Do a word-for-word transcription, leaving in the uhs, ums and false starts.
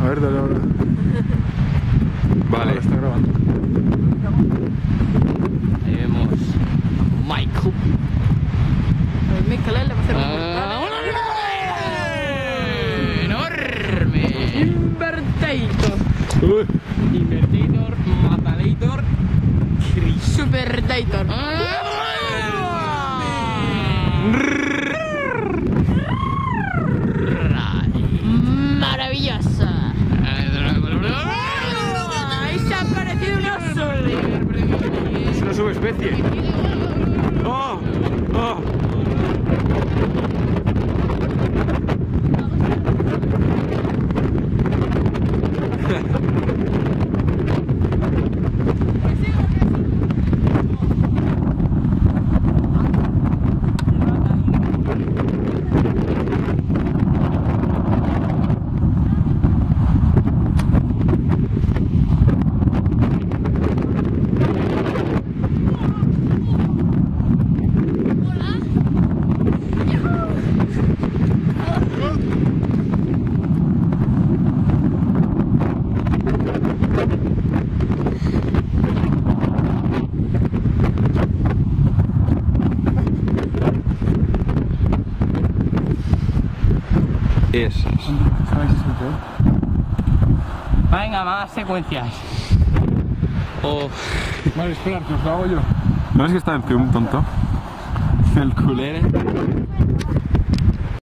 A ver, dale ahora. Vale. Ahora está grabando. Ahí vemos Michael. El Michael le va a hacer un Ah, mortal. enorme. Invertator. Uy. Invertator, Matalator, Supertator. Maravillosa. Ahí se ha aparecido un oso. Es una subespecie. ¡Oh! ¡Oh! Es. Venga, más secuencias. Oh. Vale, esperar, que os lo hago yo. ¿No es que está en un tonto? El culere.